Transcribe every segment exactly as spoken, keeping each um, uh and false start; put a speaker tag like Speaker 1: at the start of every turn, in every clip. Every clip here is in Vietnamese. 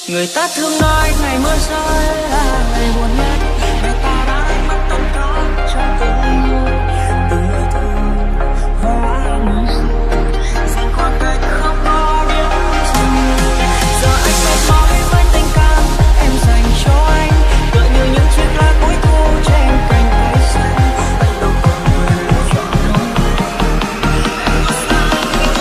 Speaker 1: Người ta thường nói ngày mưa rơi là ngày buồn nhất, người ta đã đánh mất tất cả trong tình yêu. Từ người thương hóa người xưa, dần khoảng cách không có điểm dừng. Giờ anh mệt mỏi với tình cảm em dành cho anh, tựa như những chiếc lá cuối thu trên cành cây xanh. Anh đâu còn quyền lựa chọn đâu. Em có sao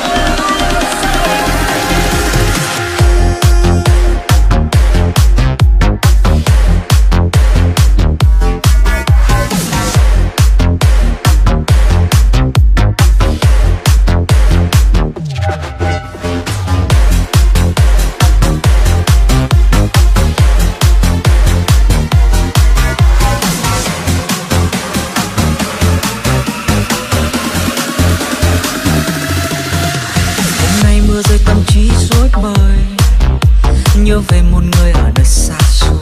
Speaker 1: nhớ về một người ở nơi xa xôi,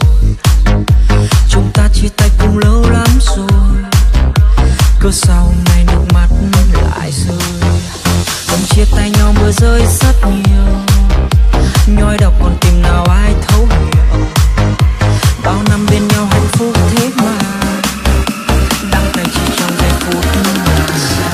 Speaker 1: chúng ta chia tay cũng lâu lắm rồi, cớ sao nay nước mắt lại rơi. Hôm chia tay nhau mưa rơi rất nhiều, nhói đau còn tìm nào ai thấu hiểu. Bao năm bên nhau hạnh phúc thế mà đắng cay chỉ trong giây phút mà xa.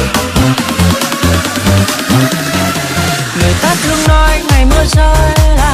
Speaker 1: Người ta thường nói ngày mưa rơi là